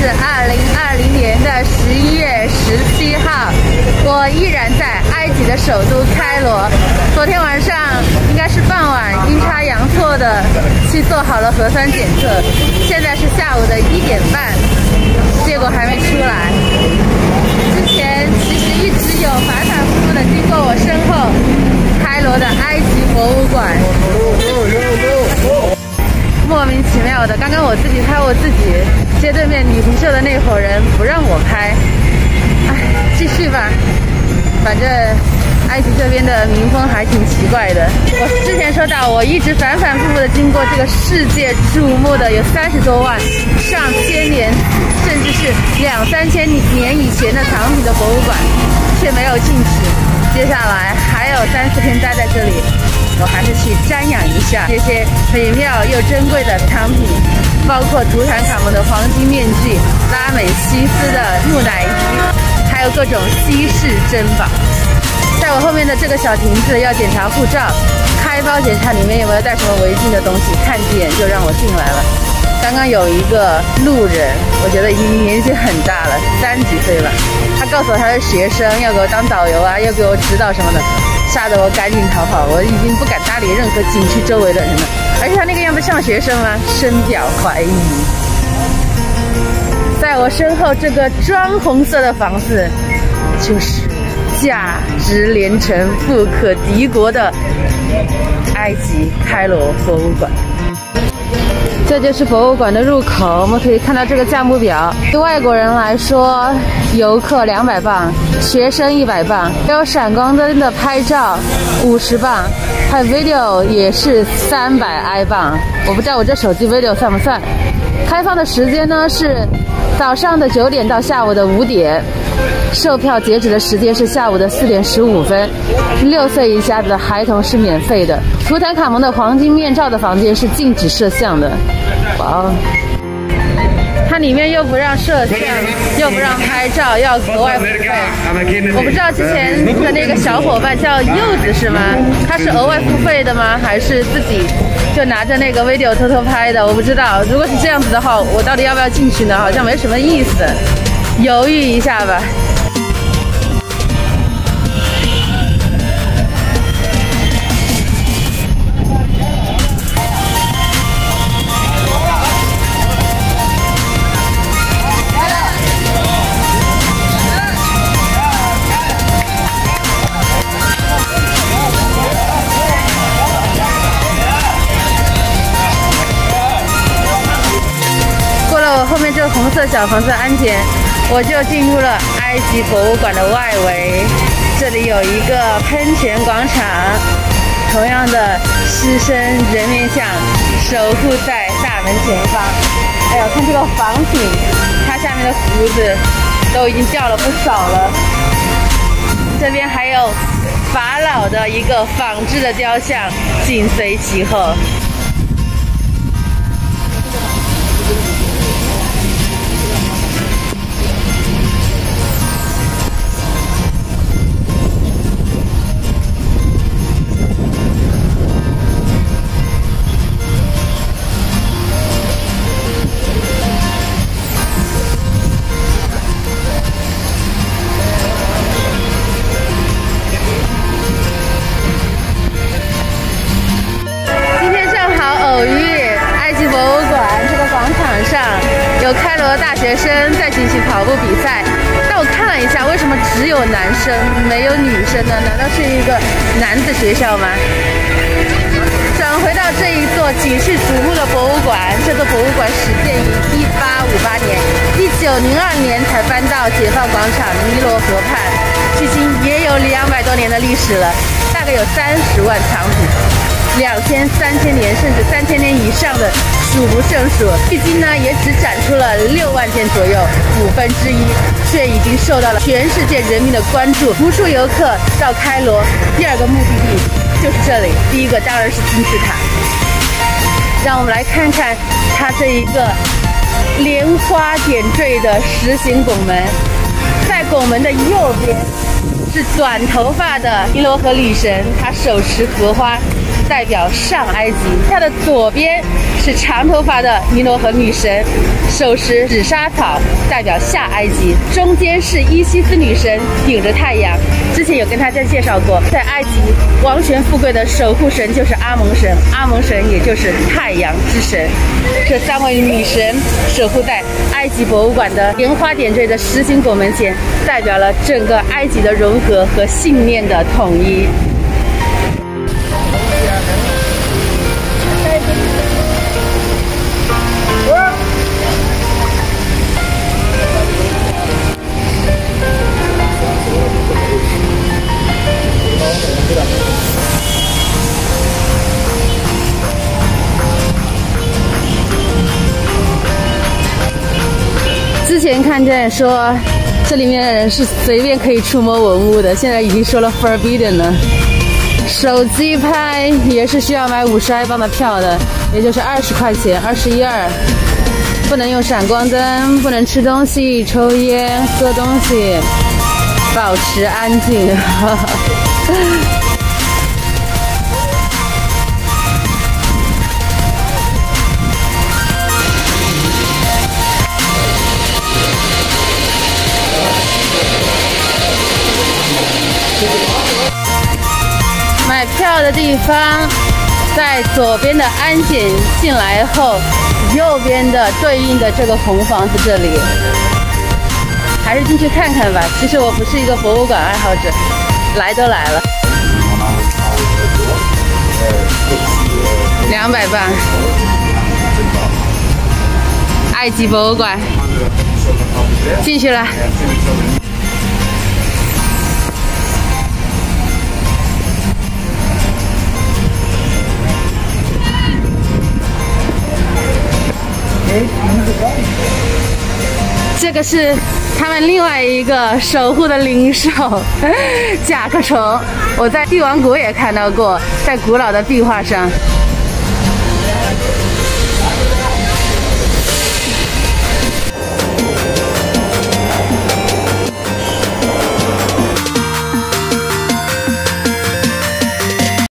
2020年的11月17号，我依然在埃及的首都开罗。昨天晚上应该是傍晚阴差阳错的去做好了核酸检测，现在是下午的1点半，结果还没出来。之前其实一直有反反复复的经过我身后开罗的埃及博物馆。莫名其妙的，刚刚我自己拍我自己，街对面女仆秀的那伙人不让我拍，继续吧。反正埃及这边的民风还挺奇怪的。我之前说到，我一直反反复复的经过这个世界瞩目的有30多万、上千年，甚至是2、3千年以前的藏品的博物馆，却没有进去。接下来还有3、4天待在这里。我还是去瞻仰一下这些美妙又珍贵的藏品，包括图坦卡蒙的黄金面具、拉美西斯的木乃伊，还有各种稀世珍宝。在我后面的这个小亭子要检查护照，开包检查里面有没有带什么违禁的东西，看几眼就让我进来了。刚刚有一个路人，我觉得已经年纪很大了，30几岁吧，他告诉我他是学生，要给我当导游啊，要给我指导什么的，吓得我赶紧逃跑，我已经不敢搭理任何景区周围的人了。而且他那个样子像学生吗？深表怀疑。在我身后这个砖红色的房子，就是价值连城、富可敌国的埃及开罗博物馆。这就是博物馆的入口，我们可以看到这个价目表。对外国人来说，游客200磅，学生100磅，还有闪光灯的拍照50磅，还有 video 也是300埃镑。我不知道我这手机 video 算不算。开放的时间呢是早上的9点到下午的5点，售票截止的时间是下午的4点15分。6岁以下的孩童是免费的。图坦卡蒙的黄金面罩的房间是禁止摄像的。哇哦！它里面又不让摄像，又不让拍照，要额外付费。我不知道之前的那个小伙伴叫柚子是吗？他是额外付费的吗？还是自己就拿着那个 video 偷偷拍的？我不知道。如果是这样子的话，我到底要不要进去呢？好像没什么意思，犹豫一下吧。后面这个红色小房子安检，我就进入了埃及博物馆的外围。这里有一个喷泉广场，同样的狮身人面像守护在大门前方。哎呦，看这个仿品，它下面的胡子都已经掉了不少了。这边还有法老的一个仿制的雕像紧随其后。有开罗大学生在进行跑步比赛，但我看了一下，为什么只有男生没有女生呢？难道是一个男子学校吗？转回到这一座举世瞩目的博物馆，这座博物馆始建于1858年，1902年才搬到解放广场尼罗河畔，距今也有200多年的历史了，大概有30万藏品，2000、3000年甚至3000年以上的数不胜数。距今呢，也只展出了6万件左右，1/5，却已经受到了全世界人民的关注。无数游客到开罗，第2个目的地就是这里，第1个当然是金字塔。让我们来看看它这一个莲花点缀的石形拱门，在拱门的右边是短头发的尼罗河女神，她手持荷花， 代表上埃及，它的左边是长头发的尼罗河女神，手持紫砂草，代表下埃及。中间是伊西斯女神，顶着太阳。之前有跟大家介绍过，在埃及王权富贵的守护神就是阿蒙神，阿蒙神也就是太阳之神。这3位女神守护在埃及博物馆的莲花点缀的实心拱门前，代表了整个埃及的融合和信念的统一。之前看见说这里面的人是随便可以触摸文物的，现在已经说了 forbidden 了。手机拍也是需要买50埃镑的票的，也就是20块钱，21.2。不能用闪光灯，不能吃东西、抽烟、喝东西，保持安静。买票的地方在左边的安检进来后，右边的对应的这个红房子这里，还是进去看看吧。其实我不是一个博物馆爱好者，来都来了。200磅，埃及博物馆，进去了。这个是他们另外一个守护的灵兽甲壳虫，我在帝王谷也看到过，在古老的壁画上。